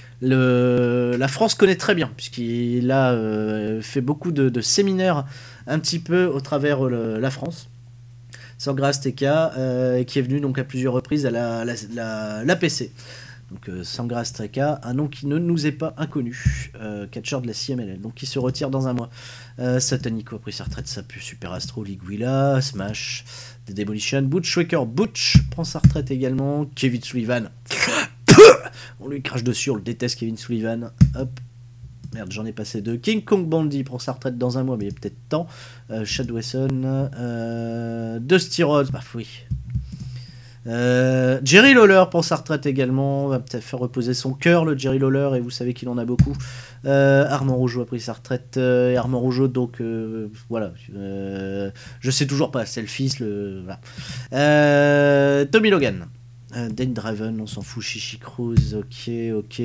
A: la France connaît très bien, puisqu'il a fait beaucoup de séminaires un petit peu au travers la France. Sangre Azteca, qui est venu donc à plusieurs reprises à l'APC. Donc Sangre Azteca, un nom qui ne nous est pas inconnu, catcheur de la CMLL, donc qui se retire dans un mois. Satanico a pris sa retraite, ça pue. Super Astro, Liguilla, Smash, The Demolition, Butch Waker, Butch prend sa retraite également. Kevin Sullivan, on lui crache dessus, on le déteste Kevin Sullivan. Hop, merde, j'en ai passé deux. King Kong Bundy prend sa retraite dans un mois, mais il est peut-être temps. Chad Wesson, Dusty Rhodes, bah oui. Jerry Lawler prend sa retraite également, va peut-être faire reposer son cœur, le Jerry Lawler, et vous savez qu'il en a beaucoup. Armand Rougeau a pris sa retraite, et Armand Rougeau, donc voilà, je sais toujours pas, c'est le fils, voilà. Tommy Logan, Dane Draven, on s'en fout. Chichi Cruz, ok,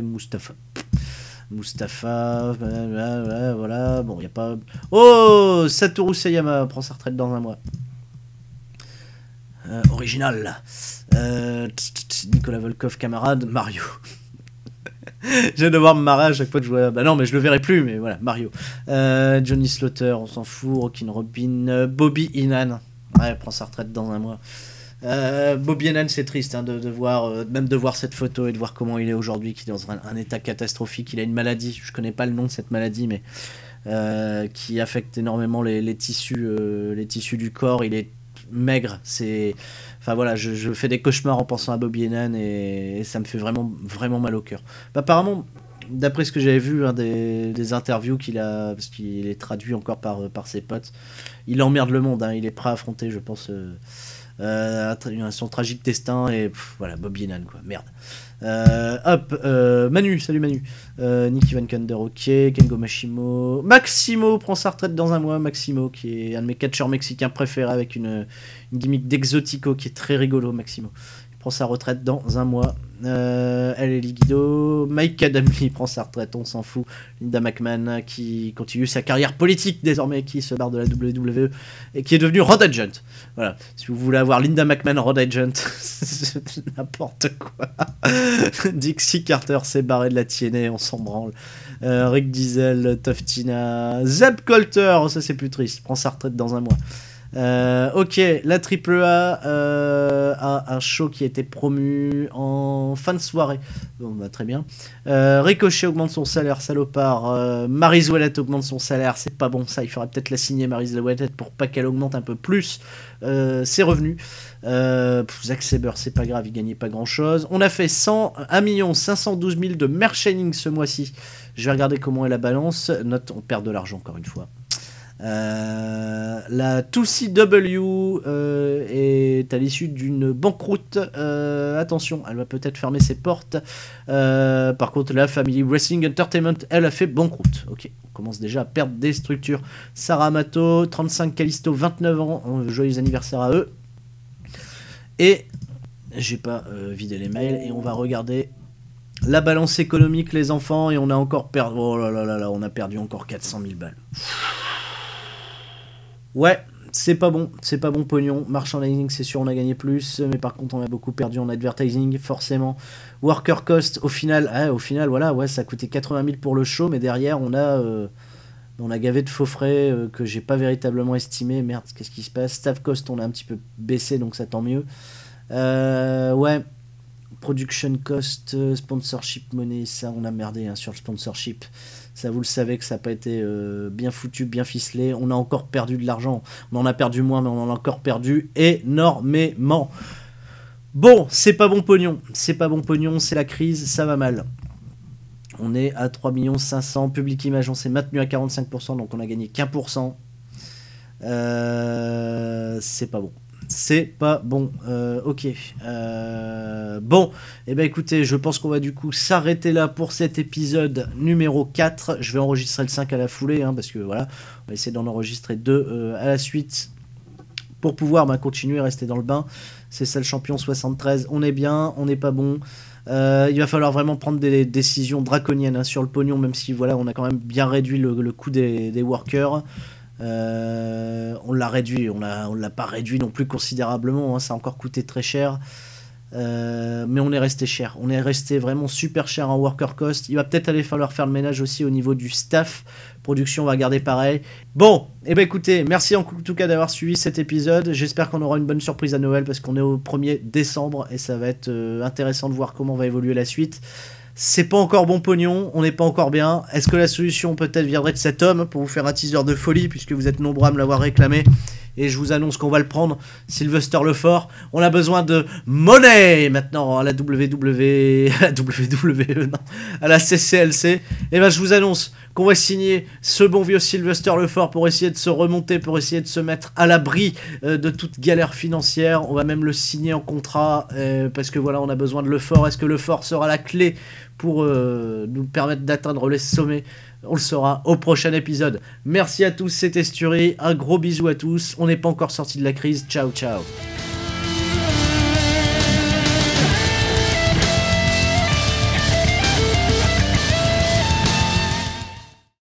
A: Mustafa, voilà, bon, y a pas. Oh, Satoru Sayama prend sa retraite dans un mois. Original. Nicolas Volkov, camarade. Mario. J'ai de voir me marrer à chaque fois que je vois. Bah non, mais je le verrai plus, mais voilà, Mario. Johnny Slaughter, on s'en fout. Rockin' Robin. Bobby Heenan. Ouais, prend sa retraite dans un mois. Bobby Heenan, c'est triste de voir, même de voir cette photo et de voir comment il est aujourd'hui, qui est dans un état catastrophique. Il a une maladie, je connais pas le nom de cette maladie, mais qui affecte énormément les tissus du corps. Il est maigre, enfin voilà, je fais des cauchemars en pensant à Bobby Heenan, et ça me fait vraiment vraiment mal au cœur. Apparemment, d'après ce que j'avais vu, des interviews qu'il a, parce qu'il est traduit encore par ses potes, il emmerde le monde, il est prêt à affronter, je pense, son tragique destin, et voilà, Bobby Heenan, quoi, merde. Manu, salut Manu. Nicky Van Kander, ok. Kengo Mashimo. Maximo prend sa retraite dans un mois. Maximo, qui est un de mes catcheurs mexicains préférés, avec une gimmick d'exotico qui est très rigolo. Maximo, il prend sa retraite dans un mois. El Guido. Mike Adamli prend sa retraite, on s'en fout. Linda McMahon, qui continue sa carrière politique désormais, qui se barre de la WWE et qui est devenu Road Agent. Voilà, si vous voulez avoir Linda McMahon Road Agent, c'est n'importe quoi. Dixie Carter s'est barré de la TNA, on s'en branle. Rick Diesel, Toftina, Zeb Coulter, ça c'est plus triste, prend sa retraite dans un mois. Ok, la AAA a un show qui a été promu en fin de soirée. Bon, bah, très bien. Ricochet augmente son salaire, salopard. Maryse Ouellet augmente son salaire, c'est pas bon ça. Il faudrait peut-être la signer, Maryse Ouellet, pour pas qu'elle augmente un peu plus ses revenus. Zack Sabre, c'est pas grave, il gagnait pas grand chose. On a fait 1 512 000 de merchandising ce mois-ci. Je vais regarder comment est la balance. Note, on perd de l'argent encore une fois. La 2CW est à l'issue d'une banqueroute. Attention, elle va peut-être fermer ses portes. Par contre, la Family Wrestling Entertainment, elle a fait banqueroute. Ok, on commence déjà à perdre des structures. Sarah Amato, 35, Callisto, 29 ans. Joyeux anniversaire à eux. Et j'ai pas vidé les mails, et on va regarder La balance économique, les enfants, et on a encore perdu... Oh là là là là, on a perdu encore 400 000 balles. Ouais, c'est pas bon pognon. Merchandising, c'est sûr, on a gagné plus, mais par contre, on a beaucoup perdu en advertising, forcément. Worker cost, au final, voilà, ouais, ça a coûté 80 000 pour le show, mais derrière, on a gavé de faux frais que j'ai pas véritablement estimé. Merde, qu'est-ce qui se passe? Staff cost, on a un petit peu baissé, donc ça tant mieux. Ouais. Production cost, sponsorship money, ça on a merdé sur le sponsorship. Ça vous le savez que ça n'a pas été bien foutu, bien ficelé. On a encore perdu de l'argent. On en a perdu moins, mais on en a encore perdu énormément. Bon, c'est pas bon pognon. C'est la crise, ça va mal. On est à 3 500 000. Public Image, on s'est maintenu à 45%, donc on a gagné qu'1%. C'est pas bon. Ok. Bon, et ben écoutez, je pense qu'on va du coup s'arrêter là pour cet épisode numéro 4. Je vais enregistrer le 5 à la foulée, parce que voilà, on va essayer d'en enregistrer 2 à la suite pour pouvoir continuer à rester dans le bain. C'est ça le champion 73. On est bien, on n'est pas bon. Il va falloir vraiment prendre des décisions draconiennes sur le pognon, même si voilà, on a quand même bien réduit le coût des workers. On l'a réduit, on l'a pas réduit non plus considérablement, ça a encore coûté très cher, mais on est resté cher, on est resté vraiment super cher en worker cost. Il va peut-être aller falloir faire le ménage aussi au niveau du staff. Production, on va garder pareil. Bon, et ben écoutez, merci en tout cas d'avoir suivi cet épisode. J'espère qu'on aura une bonne surprise à Noël, parce qu'on est au 1er décembre et ça va être intéressant de voir comment va évoluer la suite. C'est pas encore bon pognon, on n'est pas encore bien. Est-ce que la solution peut-être viendrait de cet homme pour vous faire un teaser de folie, puisque vous êtes nombreux à me l'avoir réclamé, et je vous annonce qu'on va le prendre, Sylvester Lefort. On a besoin de monnaie maintenant à la à la CCLC. Et ben je vous annonce qu'on va signer ce bon vieux Sylvester Lefort pour essayer de se remonter, pour essayer de se mettre à l'abri de toute galère financière. On va même le signer en contrat, parce que voilà, on a besoin de Lefort. Est-ce que Lefort sera la clé pour nous permettre d'atteindre les sommets? On le saura au prochain épisode. Merci à tous, c'était Sturi. Un gros bisou à tous. On n'est pas encore sorti de la crise. Ciao, ciao.